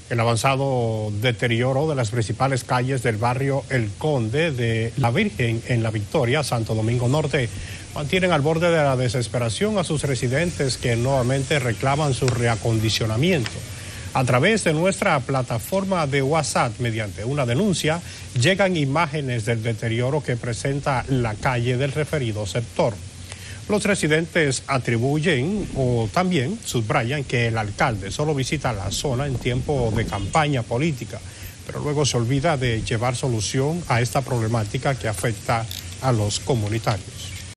El avanzado deterioro de las principales calles del barrio El Conde de La Virgen en La Victoria, Santo Domingo Norte, mantienen al borde de la desesperación a sus residentes que nuevamente reclaman su reacondicionamiento. A través de nuestra plataforma de WhatsApp, mediante una denuncia, llegan imágenes del deterioro que presenta la calle del referido sector. Los residentes atribuyen o también subrayan que el alcalde solo visita la zona en tiempo de campaña política, pero luego se olvida de llevar solución a esta problemática que afecta a los comunitarios.